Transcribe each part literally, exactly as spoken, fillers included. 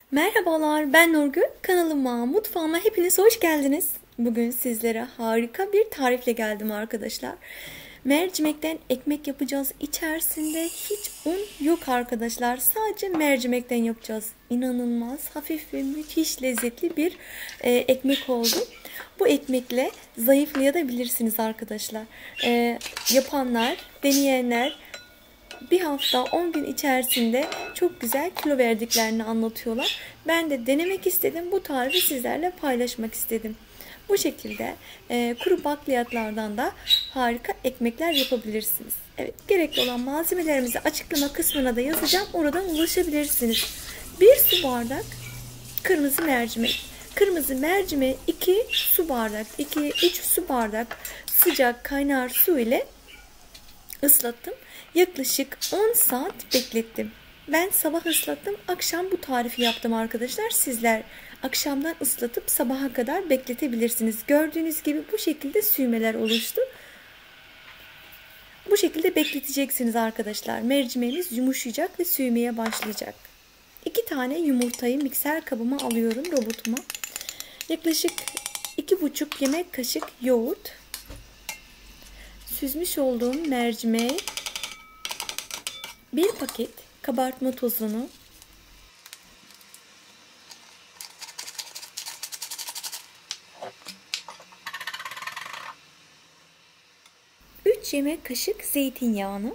Merhabalar, ben Nurgül. Kanalıma, mutfağıma hepiniz hoş geldiniz. Bugün sizlere harika bir tarifle geldim arkadaşlar. Mercimekten ekmek yapacağız. İçerisinde hiç un yok arkadaşlar. Sadece mercimekten yapacağız. İnanılmaz hafif ve müthiş lezzetli bir e, ekmek oldu. Bu ekmekle zayıflayabilirsiniz arkadaşlar. E, yapanlar, deneyenler bir hafta on gün içerisinde çok güzel kilo verdiklerini anlatıyorlar. Ben de denemek istedim. Bu tarifi sizlerle paylaşmak istedim. Bu şekilde e, kuru bakliyatlardan da harika ekmekler yapabilirsiniz. Evet, gerekli olan malzemelerimizi açıklama kısmına da yazacağım. Oradan ulaşabilirsiniz. bir su bardak kırmızı mercimek. Kırmızı mercimeği iki su bardak, iki üç su bardak sıcak kaynar su ile ıslattım. Yaklaşık on saat beklettim. Ben sabah ıslattım, akşam bu tarifi yaptım arkadaşlar. Sizler akşamdan ıslatıp sabaha kadar bekletebilirsiniz. Gördüğünüz gibi bu şekilde süymeler oluştu. Bu şekilde bekleteceksiniz arkadaşlar. Mercimeğimiz yumuşayacak ve süymeye başlayacak. iki tane yumurtayı mikser kabıma alıyorum, robotuma. Yaklaşık iki buçuk yemek kaşık yoğurt, süzmüş olduğum mercimeği, bir paket kabartma tozunu, üç yemek kaşık zeytinyağını,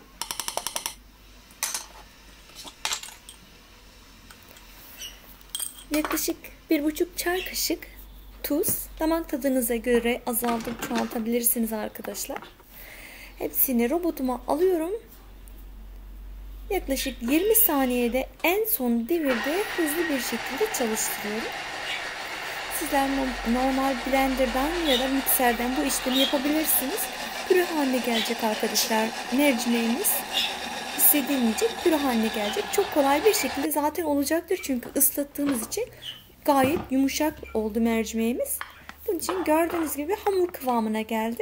yaklaşık bir buçuk çay kaşık tuz. Damak tadınıza göre azaltıp çoğaltabilirsiniz arkadaşlar. Hepsini robotuma alıyorum. Yaklaşık yirmi saniyede en son devirde hızlı bir şekilde çalıştırıyorum. Sizler normal blenderdan ya da mikserden bu işlemi yapabilirsiniz. Püre haline gelecek arkadaşlar. Mercimeğimiz hissedilmeyecek, püre haline gelecek. Çok kolay bir şekilde zaten olacaktır. Çünkü ıslattığımız için gayet yumuşak oldu mercimeğimiz. Bunun için gördüğünüz gibi hamur kıvamına geldi.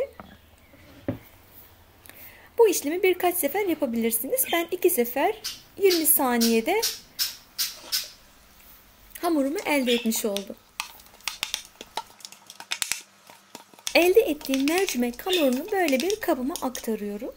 Bu işlemi birkaç sefer yapabilirsiniz. Ben iki sefer yirmi saniyede hamurumu elde etmiş oldum. Elde ettiğim mercimek hamurunu böyle bir kabıma aktarıyorum.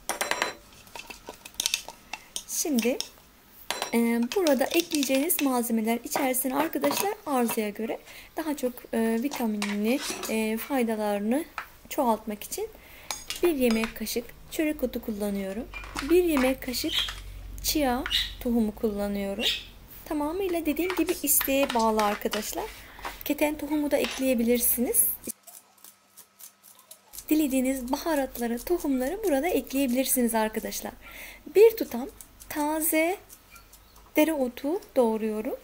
Şimdi e, burada ekleyeceğiniz malzemeler içerisine arkadaşlar arzuya göre daha çok e, vitaminini, e, faydalarını çoğaltmak için bir yemek kaşık çörek otu kullanıyorum. bir yemek kaşık chia tohumu kullanıyorum. Tamamıyla dediğim gibi isteğe bağlı arkadaşlar. Keten tohumu da ekleyebilirsiniz. Dilediğiniz baharatları, tohumları burada ekleyebilirsiniz arkadaşlar. Bir tutam taze dereotu doğruyorum.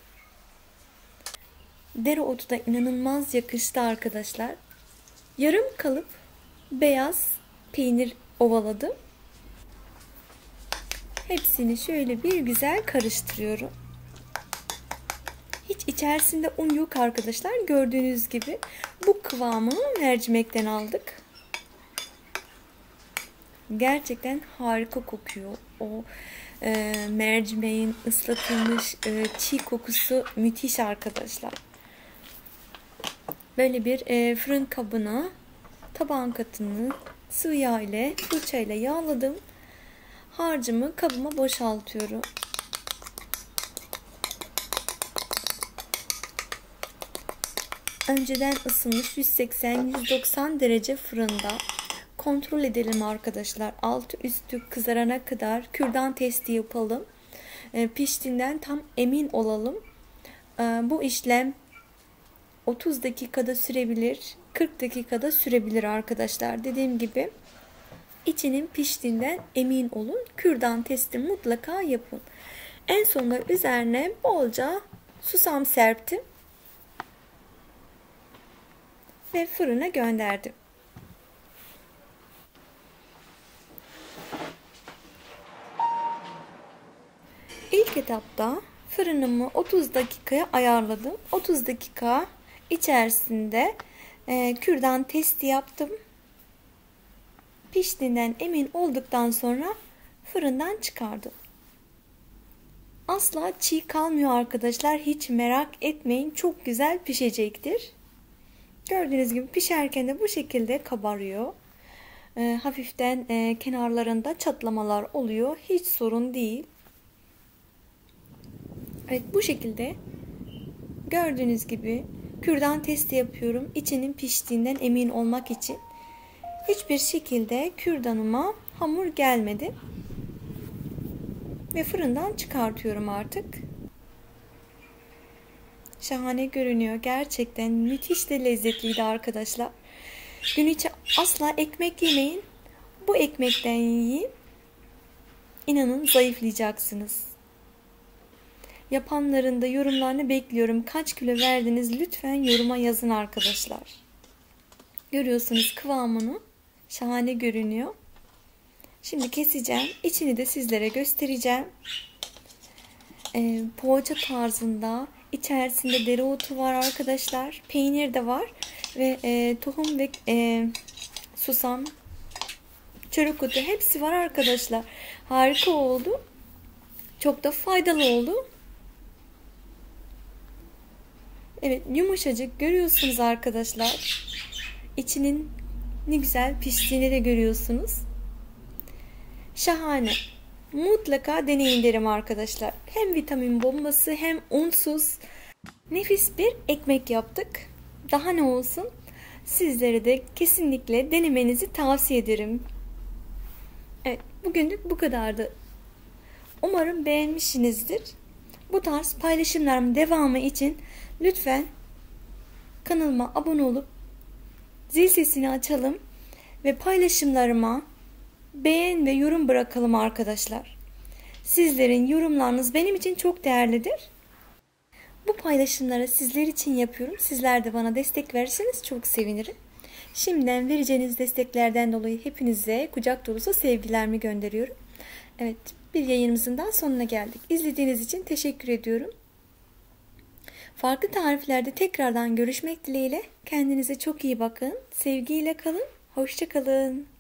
Dereotu da inanılmaz yakıştı arkadaşlar. Yarım kalıp beyaz peynir ovaladım. Hepsini şöyle bir güzel karıştırıyorum. Hiç içerisinde un yok arkadaşlar. Gördüğünüz gibi bu kıvamı mercimekten aldık. Gerçekten harika kokuyor. O e, mercimeğin ıslatılmış e, çiğ kokusu müthiş arkadaşlar. Böyle bir e, fırın kabına tabağın katını sıvı yağ ile fırça ile yağladım. Harcımı kabıma boşaltıyorum. Önceden ısınmış yüz seksen yüz doksan derece fırında kontrol edelim arkadaşlar. Altı üstü kızarana kadar kürdan testi yapalım. E, piştiğinden tam emin olalım. E, bu işlem otuz dakikada sürebilir, kırk dakikada sürebilir arkadaşlar. Dediğim gibi içinin piştiğinden emin olun. Kürdan testi mutlaka yapın. En sonunda üzerine bolca susam serptim ve fırına gönderdim. İlk etapta fırınımı otuz dakikaya ayarladım. otuz dakika içerisinde e, kürdan testi yaptım. Piştiğinden emin olduktan sonra fırından çıkardım. asla çiğ kalmıyor arkadaşlar. Hiç merak etmeyin. Çok güzel pişecektir. Gördüğünüz gibi pişerken de bu şekilde kabarıyor. E, hafiften e, kenarlarında çatlamalar oluyor. Hiç sorun değil. Evet, bu şekilde gördüğünüz gibi kürdan testi yapıyorum. İçinin piştiğinden emin olmak için. Hiçbir şekilde kürdanıma hamur gelmedi. Ve fırından çıkartıyorum artık. Şahane görünüyor. Gerçekten müthiş de lezzetliydi arkadaşlar. Gün içi asla ekmek yemeyin. Bu ekmekten yiyin. İnanın zayıflayacaksınız. Yapanların da yorumlarını bekliyorum. Kaç kilo verdiniz? Lütfen yoruma yazın arkadaşlar. Görüyorsunuz kıvamını. Şahane görünüyor. Şimdi keseceğim. İçini de sizlere göstereceğim. Ee, poğaça tarzında. İçerisinde dereotu var arkadaşlar. Peynir de var. Ve e, tohum ve e, susam, çörek otu hepsi var arkadaşlar. Harika oldu. Çok da faydalı oldu. Evet, yumuşacık görüyorsunuz arkadaşlar. İçinin ne güzel piştiğini de görüyorsunuz. Şahane. Mutlaka deneyin derim arkadaşlar. Hem vitamin bombası hem unsuz nefis bir ekmek yaptık. Daha ne olsun? Sizlere de kesinlikle denemenizi tavsiye ederim. Evet, bugünlük bu kadardı. Umarım beğenmişsinizdir. Bu tarz paylaşımlarımın devamı için lütfen kanalıma abone olup zil sesini açalım ve paylaşımlarıma beğen ve yorum bırakalım arkadaşlar. Sizlerin yorumlarınız benim için çok değerlidir. Bu paylaşımları sizler için yapıyorum. Sizler de bana destek verirseniz çok sevinirim. Şimdiden vereceğiniz desteklerden dolayı hepinize kucak dolusu sevgilerimi gönderiyorum. Evet, bir yayınımızın daha sonuna geldik. İzlediğiniz için teşekkür ediyorum. Farklı tariflerde tekrardan görüşmek dileğiyle. Kendinize çok iyi bakın. Sevgiyle kalın. Hoşça kalın.